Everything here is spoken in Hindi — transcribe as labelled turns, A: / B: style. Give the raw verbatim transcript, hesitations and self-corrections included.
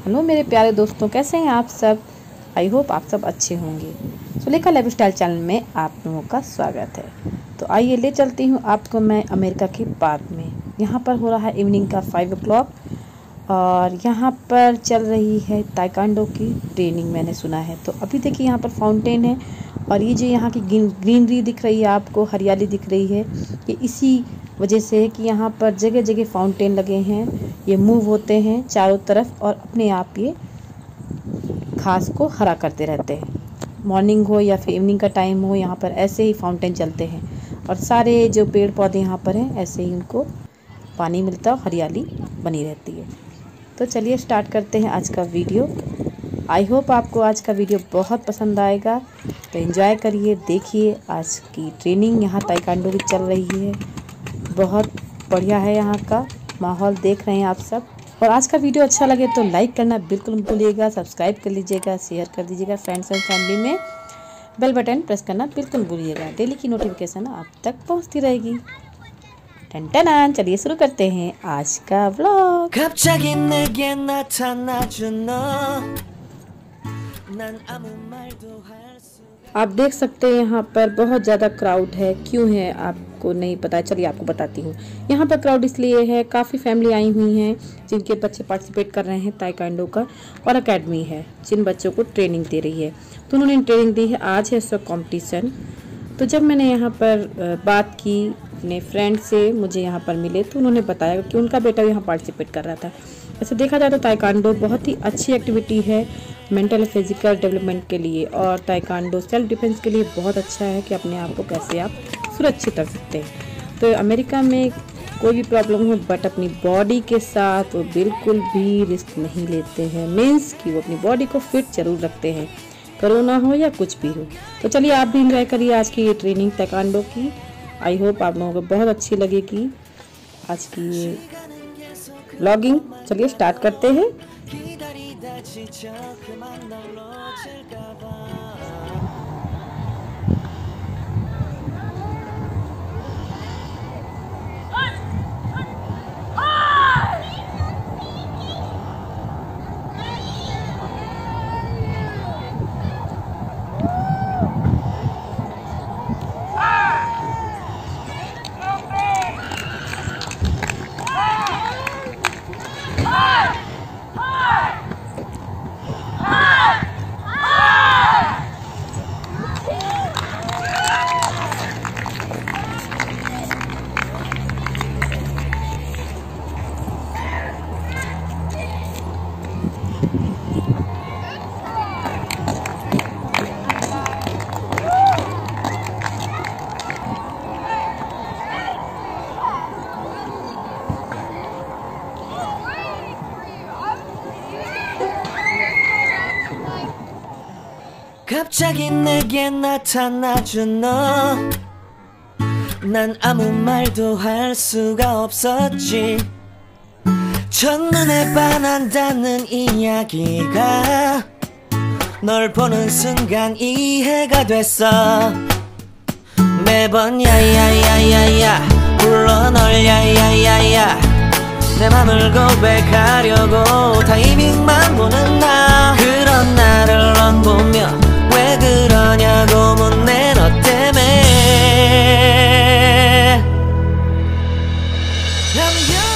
A: हेलो मेरे प्यारे दोस्तों, कैसे हैं आप सब। आई होप आप सब अच्छे होंगे। सुलेखा लाइफस्टाइल चैनल में आप लोगों का स्वागत है। तो आइए ले चलती हूँ आपको मैं अमेरिका के पार्क में। यहाँ पर हो रहा है इवनिंग का फाइव ओ क्लॉक और यहाँ पर चल रही है ताइक्वांडो की ट्रेनिंग, मैंने सुना है। तो अभी देखिए यहाँ पर फाउंटेन है और ये जो यहाँ की ग्रीनरी दिख रही है आपको, हरियाली दिख रही है, ये इसी वजह से है कि यहाँ पर जगह जगह फाउंटेन लगे हैं। ये मूव होते हैं चारों तरफ और अपने आप ये घास को हरा करते रहते हैं। मॉर्निंग हो या फिर इवनिंग का टाइम हो, यहाँ पर ऐसे ही फाउंटेन चलते हैं और सारे जो पेड़ पौधे यहाँ पर हैं ऐसे ही उनको पानी मिलता है और हरियाली बनी रहती है। तो चलिए स्टार्ट करते हैं आज का वीडियो। आई होप आपको आज का वीडियो बहुत पसंद आएगा। तो एंजॉय करिए, देखिए आज की ट्रेनिंग यहाँ ताइक्वांडो की चल रही है। बहुत बढ़िया है यहाँ का माहौल, देख रहे हैं आप सब। और आज का वीडियो अच्छा लगे तो लाइक करना बिल्कुल मत भूलिएगा, सब्सक्राइब कर लीजिएगा, शेयर कर दीजिएगा फ्रेंड्स एंड फैमिली में। बेल बटन प्रेस करना बिल्कुल भूलिएगा, डेली की नोटिफिकेशन आप तक पहुँचती रहेगी। टन टन, चलिए शुरू करते हैं आज का व्लॉग। आप देख सकते हैं यहाँ पर बहुत ज़्यादा क्राउड है। क्यों है आपको नहीं पता है, चलिए आपको बताती हूँ। यहाँ पर क्राउड इसलिए है, काफ़ी फैमिली आई हुई हैं जिनके बच्चे पार्टिसिपेट कर रहे हैं ताइक्वांडो का, और एकेडमी है जिन बच्चों को ट्रेनिंग दे रही है। तो उन्होंने ट्रेनिंग दी है, आज है इसका कॉम्पिटिशन। तो जब मैंने यहाँ पर बात की अपने फ्रेंड से, मुझे यहाँ पर मिले, तो उन्होंने बताया कि उनका बेटा यहाँ पार्टिसिपेट कर रहा था। वैसे देखा जाए तो ताइक्वांडो बहुत ही अच्छी एक्टिविटी है मेंटल फिजिकल डेवलपमेंट के लिए, और ताइक्वांडो सेल्फ डिफेंस के लिए बहुत अच्छा है कि अपने आप को कैसे आप सुरक्षित रख सकते हैं। तो अमेरिका में कोई भी प्रॉब्लम हो बट अपनी बॉडी के साथ वो बिल्कुल भी रिस्क नहीं लेते हैं। मीन्स कि वो अपनी बॉडी को फिट जरूर रखते हैं, कोरोना हो या कुछ भी हो। तो चलिए आप भी इंजॉय करिए आज की ये ट्रेनिंग ताइक्वांडो की। आई होप आप लोगों को बहुत अच्छी लगेगी आज की ये व्लॉगिंग। चलिए स्टार्ट करते हैं।
B: 갑자기 내게 나타나준 너, 난 아무 말도 할 수가 없었지. 첫눈에 반한다는 이야기가 널 보는 순간 이해가 됐어. 매번 야야야야야 불러 널 야야야야, 내 맘을 고백하려고 타이밍만 보는 나. 그런 나를 넌 보며 왜 그러냐고 묻네, 너 때문에. I'm